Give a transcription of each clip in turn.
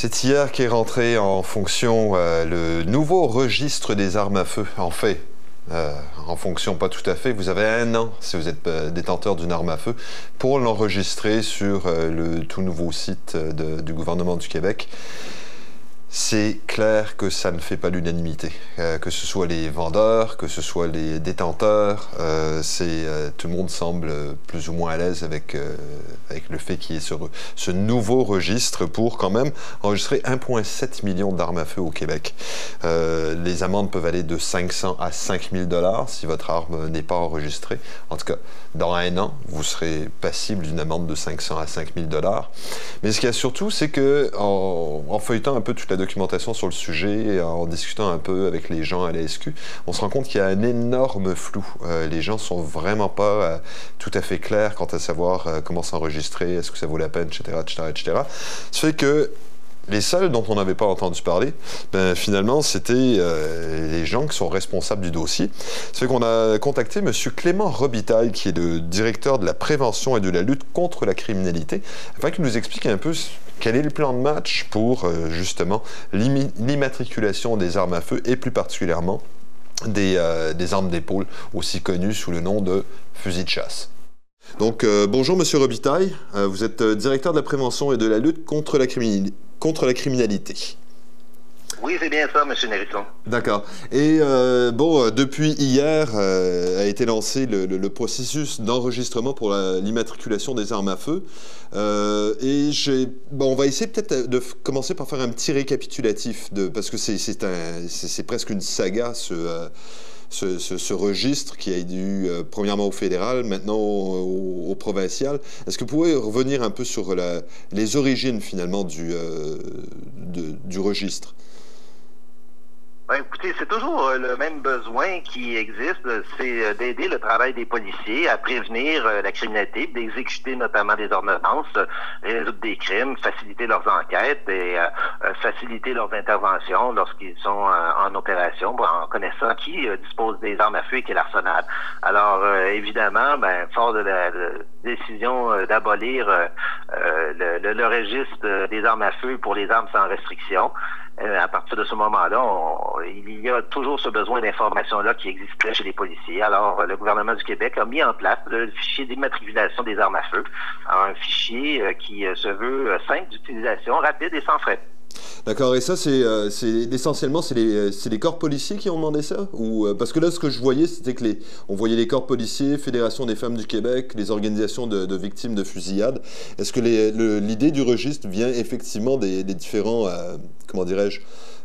C'est hier qu'est rentré en fonction le nouveau registre des armes à feu. En fait, en fonction, pas tout à fait. Vous avez 1 an, si vous êtes détenteur d'une arme à feu, pour l'enregistrer sur le tout nouveau site du gouvernement du Québec. C'est clair que ça ne fait pas l'unanimité. Que ce soit les vendeurs, que ce soit les détenteurs, tout le monde semble plus ou moins à l'aise avec le fait qu'il y ait ce nouveau registre pour quand même enregistrer 1,7 million d'armes à feu au Québec. Les amendes peuvent aller de 500 à 5 000 $ si votre arme n'est pas enregistrée. En tout cas, dans 1 an, vous serez passible d'une amende de 500 à 5 000 $. Mais ce qu'il y a surtout, c'est que en feuilletant un peu toute la documentation sur le sujet et en discutant un peu avec les gens à la SQ, on se rend compte qu'il y a un énorme flou. Les gens sont vraiment pas tout à fait clairs quant à savoir comment s'enregistrer, est-ce que ça vaut la peine, etc., etc., etc. Ça fait que les seuls dont on n'avait pas entendu parler, finalement, c'était les gens qui sont responsables du dossier. Ça fait qu'on a contacté M. Clément Robitaille, qui est le directeur de la prévention et de la lutte contre la criminalité, afin qu'il nous explique un peu quel est le plan de match pour, justement, l'immatriculation des armes à feu et plus particulièrement des armes d'épaule, aussi connues sous le nom de fusils de chasse. Donc, bonjour M. Robitaille, vous êtes directeur de la prévention et de la lutte contre la criminalité. Oui, c'est bien ça, M. Nérisson. D'accord. Et depuis hier a été lancé le processus d'enregistrement pour l'immatriculation des armes à feu. On va essayer peut-être de commencer par faire un petit récapitulatif, parce que c'est presque une saga, ce registre qui a eu premièrement au fédéral, maintenant au provincial. Est-ce que vous pouvez revenir un peu sur les origines finalement du registre? Ben, écoutez, c'est toujours le même besoin qui existe, c'est d'aider le travail des policiers à prévenir la criminalité, d'exécuter notamment des ordonnances, résoudre des crimes, faciliter leurs enquêtes et faciliter leurs interventions lorsqu'ils sont en opération, en connaissant qui dispose des armes à feu et quel arsenal. Alors, évidemment, fort de la décision d'abolir le registre des armes à feu pour les armes sans restriction, à partir de ce moment-là, il y a toujours ce besoin d'information-là qui existait chez les policiers. Alors, le gouvernement du Québec a mis en place le fichier d'immatriculation des armes à feu, un fichier qui se veut simple d'utilisation, rapide et sans frais. D'accord, et ça, essentiellement, c'est les corps policiers qui ont demandé ça? Parce que là, ce que je voyais, c'était que on voyait les corps policiers, Fédération des femmes du Québec, les organisations de victimes de fusillades. Est-ce que l'idée du registre vient effectivement des différents, comment dirais-je,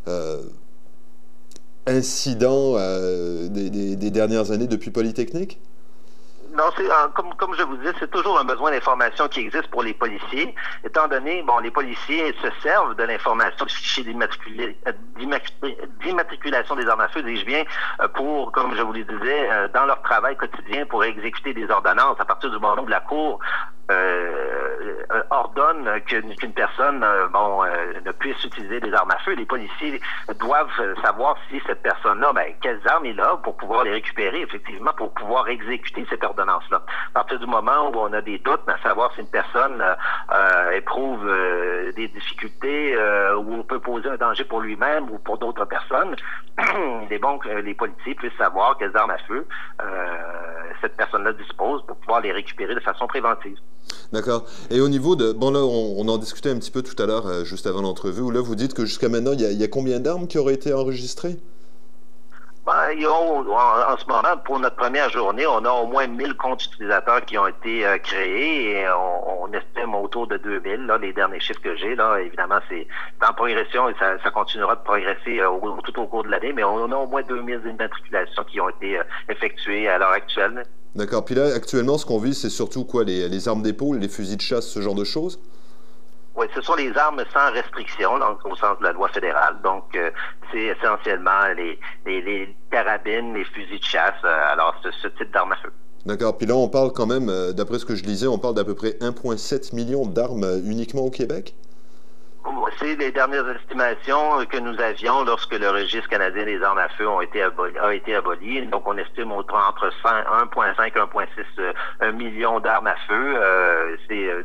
incidents des dernières années depuis Polytechnique? Non, comme je vous dis, c'est toujours un besoin d'information qui existe pour les policiers, étant donné, les policiers se servent de l'information du fichier d'immatriculation des armes à feu, dis-je bien, pour, comme je vous le disais, dans leur travail quotidien pour exécuter des ordonnances à partir du moment où la Cour ordonne qu'une personne ne puisse utiliser des armes à feu. Les policiers doivent savoir si cette personne-là, quelles armes il a pour pouvoir les récupérer, effectivement, pour pouvoir exécuter cette ordonnance-là. À partir du moment où on a des doutes, à savoir si une personne éprouve des difficultés ou peut poser un danger pour lui-même ou pour d'autres personnes, il est bon que les policiers puissent savoir quelles armes à feu cette personne-là dispose pour pouvoir les récupérer de façon préventive. D'accord. Et au niveau de... Bon, là, on en discutait un petit peu tout à l'heure, juste avant l'entrevue, où là, vous dites que jusqu'à maintenant, il y a combien d'armes qui auraient été enregistrées? En ce moment, pour notre première journée, on a au moins 1000 comptes utilisateurs qui ont été créés et on estime autour de 2000. Là, les derniers chiffres que j'ai, là, évidemment, c'est en progression et ça continuera de progresser tout au cours de l'année, mais on a au moins 2000 immatriculations qui ont été effectuées à l'heure actuelle. D'accord. Puis là, actuellement, ce qu'on vise, c'est surtout quoi? Les armes d'épaule, les fusils de chasse, ce genre de choses? Oui, ce sont les armes sans restriction, donc, au sens de la loi fédérale. Donc, c'est essentiellement les carabines, les fusils de chasse, alors ce type d'armes à feu. D'accord. Puis là, on parle quand même, d'après ce que je lisais, on parle d'à peu près 1,7 million d'armes uniquement au Québec? C'est les dernières estimations que nous avions lorsque le registre canadien des armes à feu a été aboli. Donc, on estime entre 1,5 et 1,6 million d'armes à feu. C'est, disons, la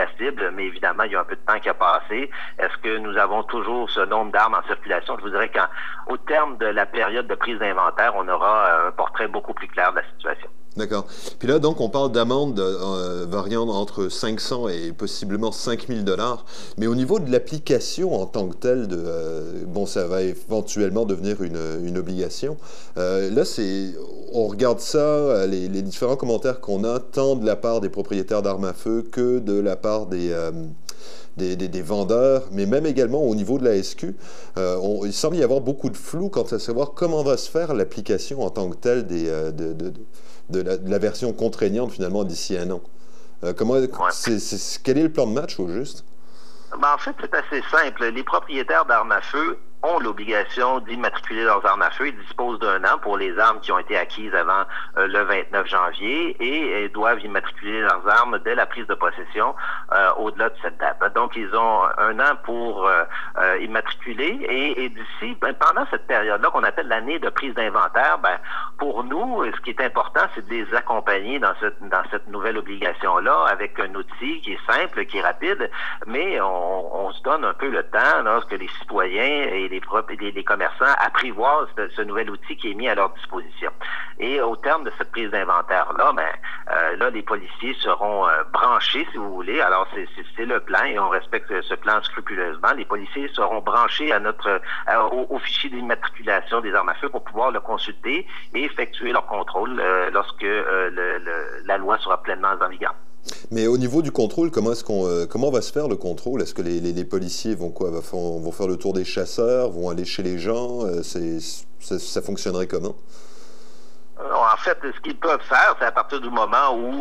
la cible, mais évidemment, il y a un peu de temps qui a passé. Est-ce que nous avons toujours ce nombre d'armes en circulation? Je vous dirais qu'au terme de la période de prise d'inventaire, on aura un portrait beaucoup plus clair de la situation. D'accord. Puis là, donc, on parle d'amendes variant entre 500 et possiblement 5000 dollars. Mais au niveau de l'application en tant que telle, bon, ça va éventuellement devenir une obligation. Là, on regarde ça, les différents commentaires qu'on a, tant de la part des propriétaires d'armes à feu que de la part des vendeurs, mais même également au niveau de la SQ. Il semble y avoir beaucoup de flou quant à savoir comment va se faire l'application en tant que telle de la version contraignante, finalement, d'ici un an. Quel est le plan de match, au juste? Ben, en fait, c'est assez simple. Les propriétaires d'armes à feu ont l'obligation d'immatriculer leurs armes à feu. Ils disposent d'un an pour les armes qui ont été acquises avant le 29 janvier et doivent immatriculer leurs armes dès la prise de possession au-delà de cette date. Donc, ils ont un an pour immatriculer et d'ici, pendant cette période-là qu'on appelle l'année de prise d'inventaire, pour nous, ce qui est important, c'est de les accompagner dans cette nouvelle obligation-là avec un outil qui est simple, qui est rapide, mais on se donne un peu le temps lorsque les citoyens et les commerçants apprivoisent ce nouvel outil qui est mis à leur disposition. Et au terme de cette prise d'inventaire-là, là, les policiers seront branchés, si vous voulez. Alors, c'est le plan et on respecte ce plan scrupuleusement. Les policiers seront branchés au fichier d'immatriculation des armes à feu pour pouvoir le consulter et effectuer leur contrôle lorsque la loi sera pleinement en vigueur. Mais au niveau du contrôle, comment va se faire le contrôle? Est-ce que les policiers vont faire le tour des chasseurs, vont aller chez les gens? Ça fonctionnerait comment? En fait, ce qu'ils peuvent faire, c'est à partir du moment où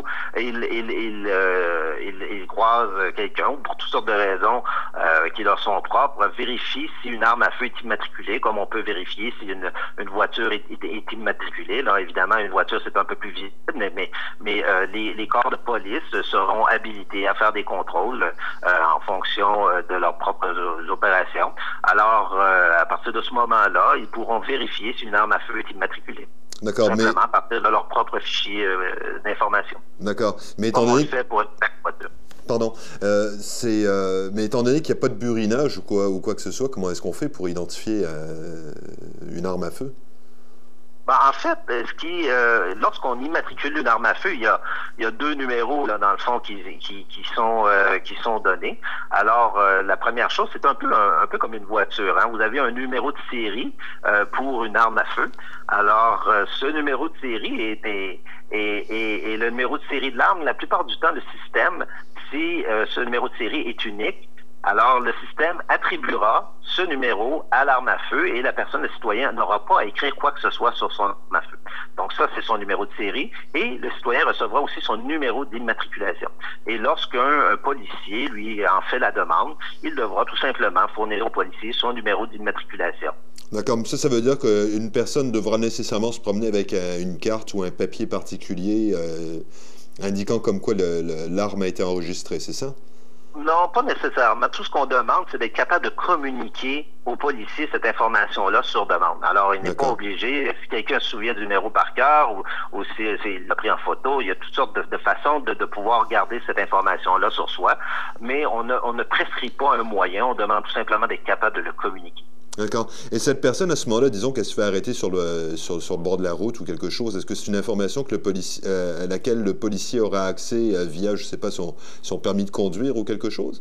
ils croisent quelqu'un, pour toutes sortes de raisons qui leur sont propres, vérifier si une arme à feu est immatriculée, comme on peut vérifier si une voiture est immatriculée. Là, évidemment, une voiture, c'est un peu plus visible, mais les corps de police seront habilités à faire des contrôles en fonction de leurs propres opérations. Alors, à partir de ce moment-là, ils pourront vérifier si une arme à feu est immatriculée. D'accord, simplement à partir de leur propre fichier d'information. D'accord, mais étant donné... Pardon. Mais étant donné qu'il n'y a pas de burinage ou quoi que ce soit, comment est-ce qu'on fait pour identifier une arme à feu? En fait, lorsqu'on immatricule une arme à feu, il y a deux numéros là dans le fond qui sont donnés. Alors la première chose, c'est un peu comme une voiture. Hein. Vous avez un numéro de série pour une arme à feu. Alors ce numéro de série est le numéro de série de l'arme. La plupart du temps, le système, si ce numéro de série est unique, alors le système attribuera ce numéro à l'arme à feu et la personne, le citoyen, n'aura pas à écrire quoi que ce soit sur son arme à feu. Donc ça, c'est son numéro de série et le citoyen recevra aussi son numéro d'immatriculation. Et lorsqu'un policier, lui, en fait la demande, il devra tout simplement fournir au policier son numéro d'immatriculation. D'accord, mais ça veut dire qu'une personne devra nécessairement se promener avec une carte ou un papier particulier indiquant comme quoi l'arme a été enregistrée, c'est ça? Non, pas nécessairement. Tout ce qu'on demande, c'est d'être capable de communiquer aux policiers cette information-là sur demande. Alors, il n'est pas obligé, si quelqu'un se souvient du numéro par cœur ou s'il l'a pris en photo, il y a toutes sortes de façons de pouvoir garder cette information-là sur soi, mais on ne prescrit pas un moyen, on demande tout simplement d'être capable de le communiquer. D'accord. Et cette personne, à ce moment-là, disons qu'elle se fait arrêter sur le bord de la route ou quelque chose, est-ce que c'est une information à laquelle le policier aura accès via, je ne sais pas, son permis de conduire ou quelque chose?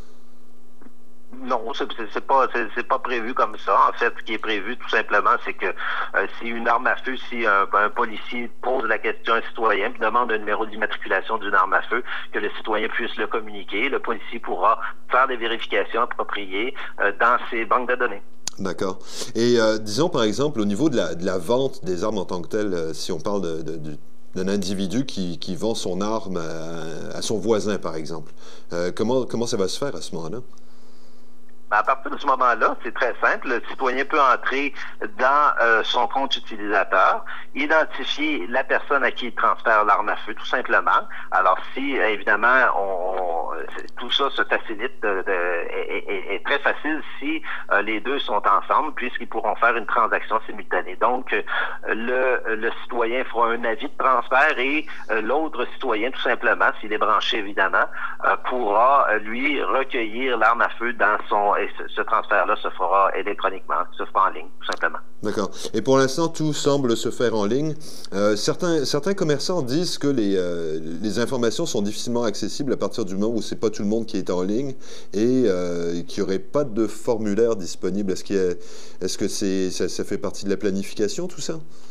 Non, c'est pas prévu comme ça. En fait, ce qui est prévu, tout simplement, c'est que si une arme à feu, si un policier pose la question à un citoyen, puis demande un numéro d'immatriculation d'une arme à feu, que le citoyen puisse le communiquer, le policier pourra faire des vérifications appropriées dans ses banques de données. D'accord. Et disons, par exemple, au niveau de la vente des armes en tant que telle, si on parle d'un individu qui vend son arme à son voisin, par exemple, comment ça va se faire à ce moment-là? À partir de ce moment-là, c'est très simple. Le citoyen peut entrer dans son compte utilisateur, identifier la personne à qui il transfère l'arme à feu, tout simplement. Alors, si, évidemment, tout ça se facilite, est très facile si les deux sont ensemble, puisqu'ils pourront faire une transaction simultanée. Donc, le citoyen fera un avis de transfert et l'autre citoyen, tout simplement, s'il est branché évidemment, pourra, lui, recueillir l'arme à feu dans son... Et ce transfert-là se fera électroniquement, se fera en ligne, tout simplement. D'accord. Et pour l'instant, tout semble se faire en ligne. Certains commerçants disent que les informations sont difficilement accessibles à partir du moment où c'est pas tout le monde qui est en ligne et qu'il n'y aurait pas de formulaire disponible. Est-ce que ça fait partie de la planification, tout ça?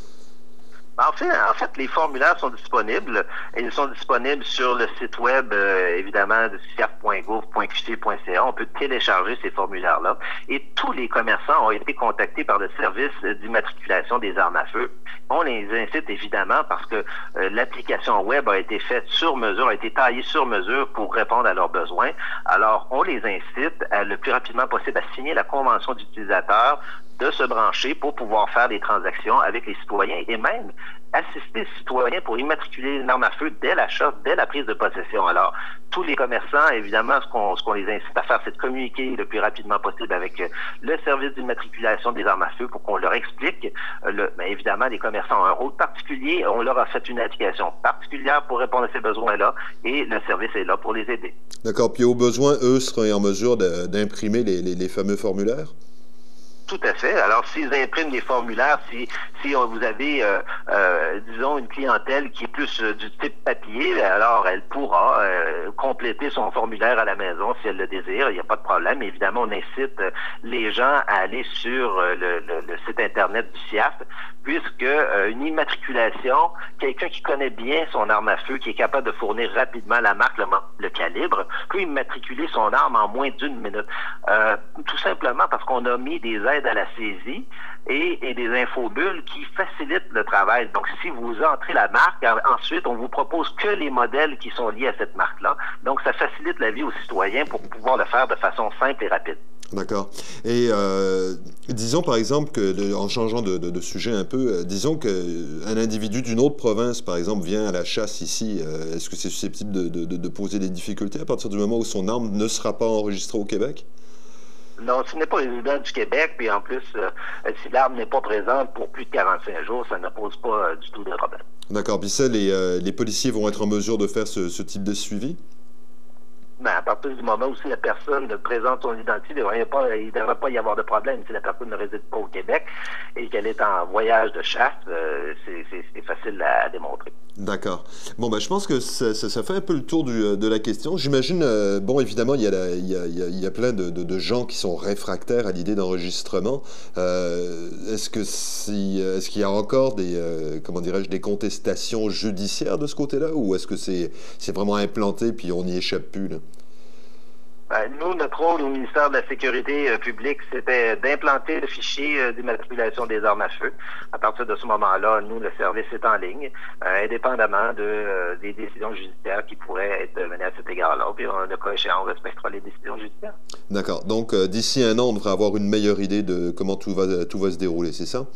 En fait, les formulaires sont disponibles. Et ils sont disponibles sur le site web, évidemment, de ciaf.gouv.qc.ca. On peut télécharger ces formulaires-là. Et tous les commerçants ont été contactés par le service d'immatriculation des armes à feu. On les incite évidemment parce que l'application web a été faite sur mesure, a été taillée sur mesure pour répondre à leurs besoins. Alors, on les incite le plus rapidement possible à signer la convention d'utilisateur, de se brancher pour pouvoir faire des transactions avec les citoyens et même assister les citoyens pour immatriculer une arme à feu dès l'achat, dès la prise de possession. Alors, tous les commerçants, évidemment, ce qu'on les incite à faire, c'est de communiquer le plus rapidement possible avec le service d'immatriculation des armes à feu pour qu'on leur explique. Mais évidemment, les commerçants ont un rôle particulier. On leur a fait une application particulière pour répondre à ces besoins-là et le service est là pour les aider. D'accord. Puis au besoin, eux seraient en mesure d'imprimer les fameux formulaires? Tout à fait. Alors, s'ils impriment des formulaires, si vous avez, disons, une clientèle qui est plus du type papier, alors elle pourra compléter son formulaire à la maison si elle le désire. Il n'y a pas de problème. Évidemment, on incite les gens à aller sur le site Internet du CIAF, puisque une immatriculation, quelqu'un qui connaît bien son arme à feu, qui est capable de fournir rapidement la marque, le calibre, peut immatriculer son arme en moins d'1 minute. Tout simplement parce qu'on a mis des aides à la saisie et des infobules qui facilitent le travail. Donc, si vous entrez la marque, ensuite, on vous propose que les modèles qui sont liés à cette marque-là. Donc, ça facilite la vie aux citoyens pour pouvoir le faire de façon simple et rapide. D'accord. Et disons par exemple que, en changeant de sujet un peu, disons qu'un individu d'une autre province, par exemple, vient à la chasse ici, est-ce que c'est susceptible de poser des difficultés à partir du moment où son arme ne sera pas enregistrée au Québec? Non, ce n'est pas résident du Québec, puis en plus, si l'arme n'est pas présente pour plus de 45 jours, ça ne pose pas du tout de problème. D'accord. Puis ça, les policiers vont être en mesure de faire ce type de suivi? Ben, à partir du moment où si la personne présente son identité, il ne devrait pas y avoir de problème. Si la personne ne réside pas au Québec et qu'elle est en voyage de chasse, c'est facile à démontrer. D'accord. Bon, ben, je pense que ça fait un peu le tour de la question. J'imagine, bon, évidemment, il y a plein de gens qui sont réfractaires à l'idée d'enregistrement. Est-ce qu'il y a encore comment dirais-je, des contestations judiciaires de ce côté-là, ou est-ce que c'est vraiment implanté puis on n'y échappe plus, là? Ben, nous, notre rôle au ministère de la Sécurité publique, c'était d'implanter le fichier d'immatriculation des armes à feu. À partir de ce moment-là, nous, le service est en ligne, indépendamment des décisions judiciaires qui pourraient être menées à cet égard-là. Puis, le cas échéant, on respectera les décisions judiciaires. D'accord. Donc, d'ici un an, on devrait avoir une meilleure idée de comment tout va se dérouler, c'est ça?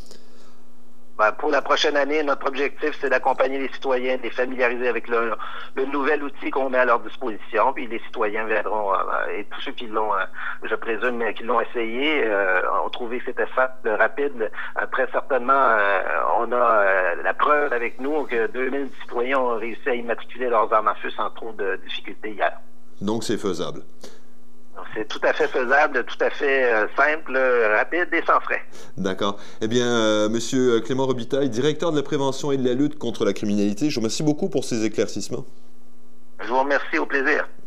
Pour la prochaine année, notre objectif, c'est d'accompagner les citoyens, de les familiariser avec le nouvel outil qu'on met à leur disposition. Puis les citoyens viendront, et tous ceux qui l'ont, je présume, qui l'ont essayé, ont trouvé que c'était rapide. Très certainement, on a la preuve avec nous que 2000 citoyens ont réussi à immatriculer leurs armes à feu sans trop de difficultés hier. Donc c'est faisable. C'est tout à fait faisable, tout à fait simple, rapide et sans frais. D'accord. Eh bien, Monsieur Clément Robitaille, directeur de la prévention et de la lutte contre la criminalité, je vous remercie beaucoup pour ces éclaircissements. Je vous remercie, au plaisir.